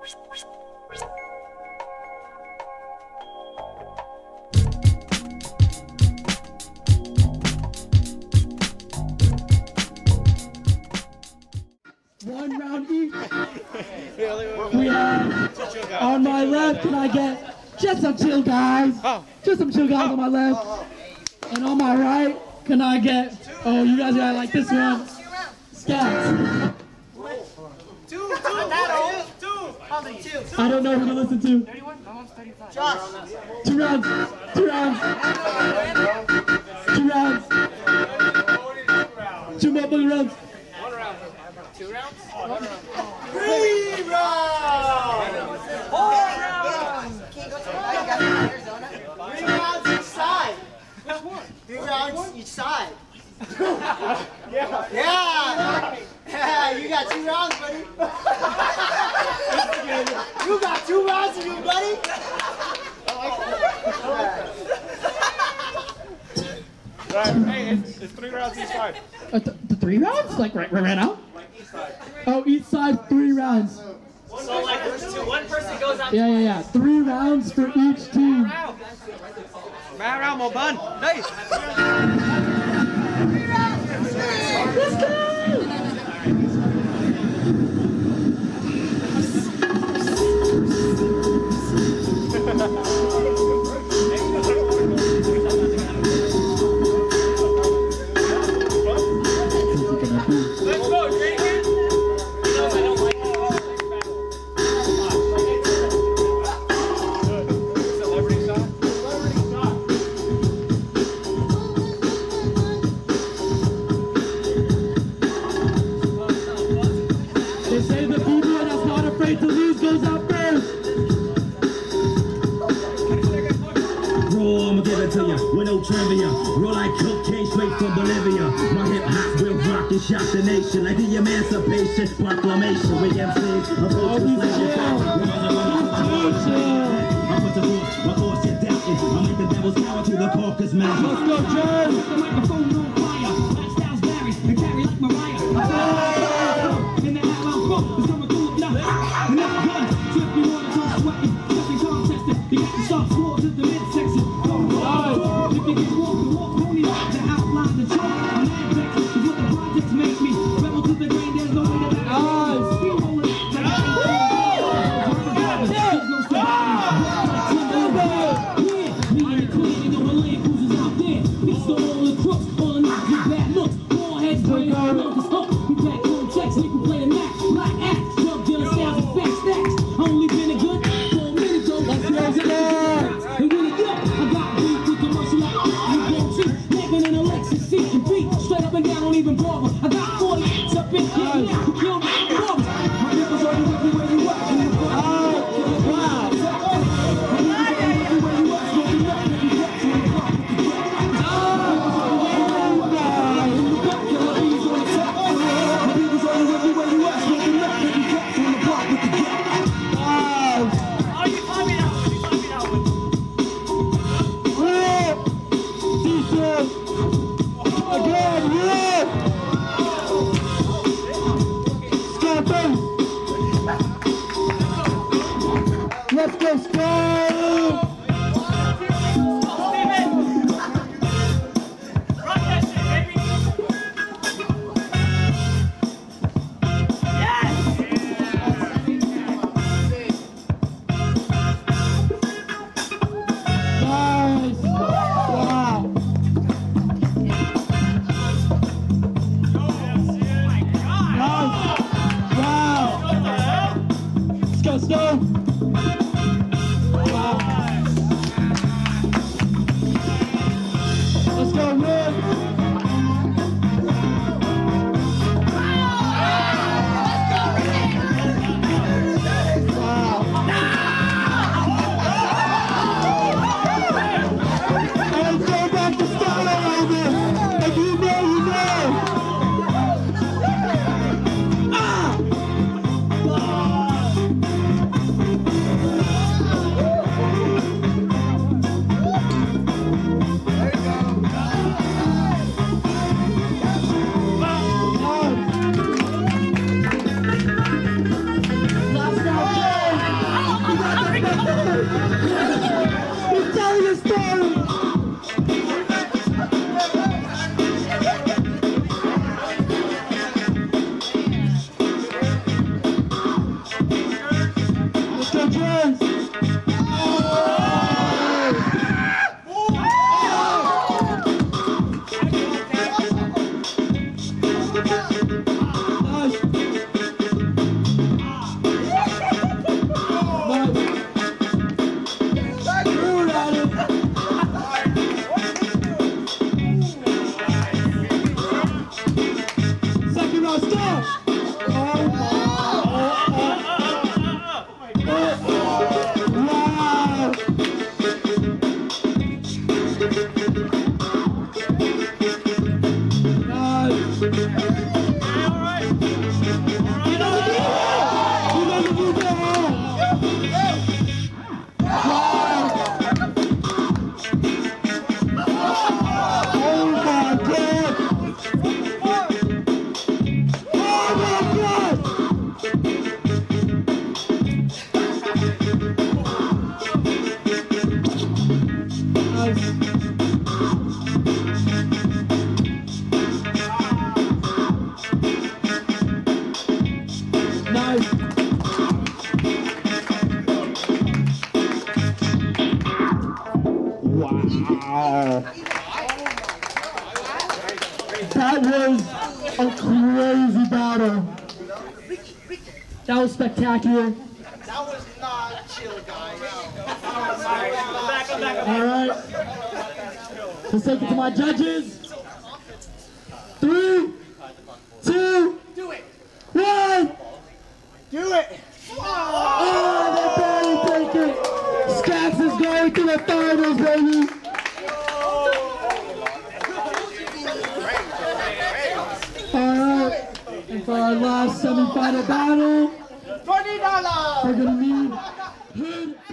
One round each. We have on my left, can I get just some chill guys? Just some chill guys on my left. And on my right, can I get, oh, you guys gotta like this one. Scats. Two. I don't know who to listen to. 31? My mom's 35. Josh. 2 rounds. 2 rounds. 2 rounds. 2 more boogie rounds. 1 round. 2 rounds? 1 round. 3 rounds. 4 rounds. Can you go to Arizona? 3 rounds each side. Which one? 3 rounds each side. Yeah. Yeah, you got 2 rounds, buddy. You got 2 rounds to do, buddy. Right, hey, it's 3 rounds each side. The 3 rounds? Like right now? Oh, each side 3 rounds. So like one person goes out. Yeah. 3 rounds for each team. Round, mon bun. Nice. Let's go! Let's go, drink it. He knows I don't like it. Celebrity shot. They say the people that's not afraid to lose goes out first. Raw, I'ma give it to ya, with no trivia. Roll like cocaine straight from Bolivia. My hip hop will rock and shock the nation like the Emancipation Proclamation. We MCs approach the slavery. I'm with the horse, my horse you're doubting. I make the devil's power to the Caucasus Mountain. Let's go, James! The microphone on fire, lifestyles vary, and carry like Mariah. In the app I'm from, it's coming through now. And that's good, so if you wanna talk sweating, stepping contested, you got to start towards the midsection. If you can walk the walk, pony like the outline, the chalk, and advex is what the projects make me. Rebel to the grain, there's no way to back. You hold it, like I ain't no me and the queen, and all the land cruisers out there. Beats to all the crooks, all the knocks with bad looks. All heads brain, all numbers up. We back home checks, we can play the match. Black act, drug dealer styles and fat stacks. Only been a good 4 minutes though. Let's go, and when it up, I got beat with commercial like you won't see. Living in a Lexus, seat and beat. Straight up and down, don't even bother. I got 40 hits up in here now. Who killed me? My people's already with me where you at. crazy battle. That was spectacular. That was not chill, guys. All right. Let's take it to my judges. 3, 2, Do it. 1. Do it. Oh, they barely take it. Skax is going to the finals, baby. All right. And for our last semifinal battle, $20. we're gonna need Hood